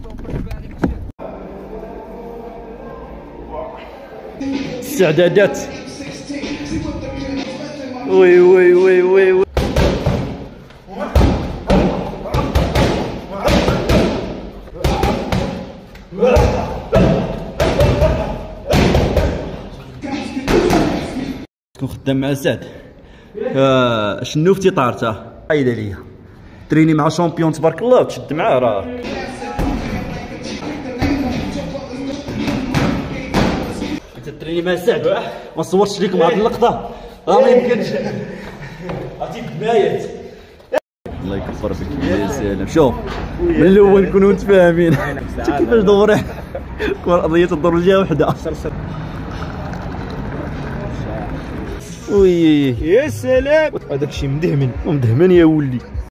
استعدادات. وي وي وي وي وي. كون خدام مع سعد شنوفتي طارته قايله ليا تريني مع شامبيون تبارك الله وتشد معاه راه انت تريني مع سعد ما نصورش لكم هاد اللقطه راه ما يمكنش عرفتي الدمايات. الله يكبر بك يا سلام. شوف من الاول نكونوا متفاهمين انت كيفاش دوري القضيه تدور جهه وحده. وي يا سلام هذاك الشيء مدهمن يا ولي.